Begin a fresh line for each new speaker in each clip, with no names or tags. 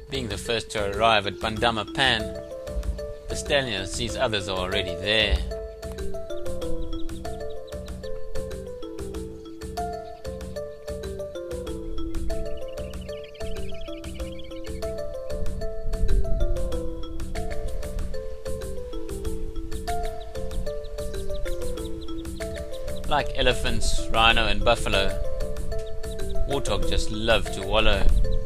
Being the first to arrive at Bandama Pan, the stallion sees others are already there. Like elephants, rhino and buffalo, warthog just love to wallow.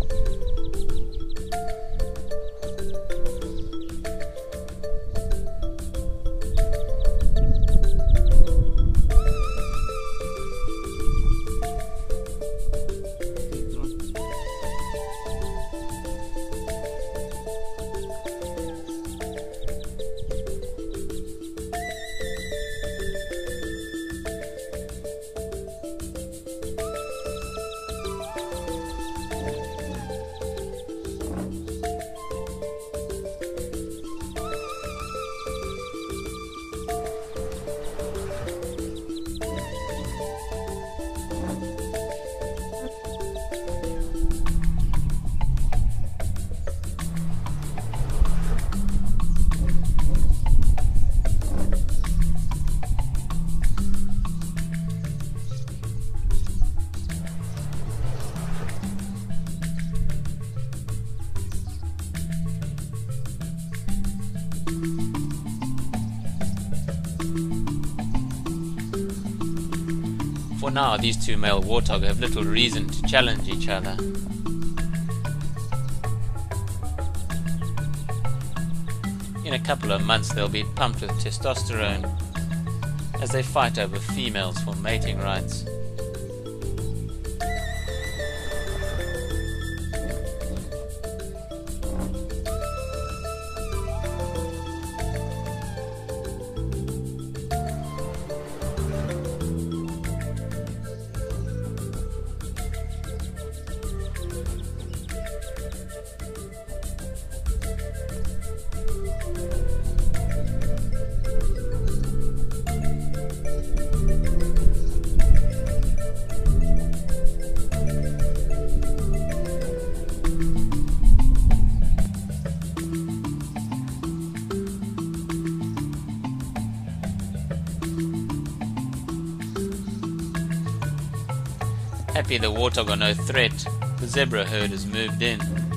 For now, these two male warthog have little reason to challenge each other. In a couple of months they'll be pumped with testosterone as they fight over females for mating rights. Happy the warthog are no threat, the zebra herd has moved in.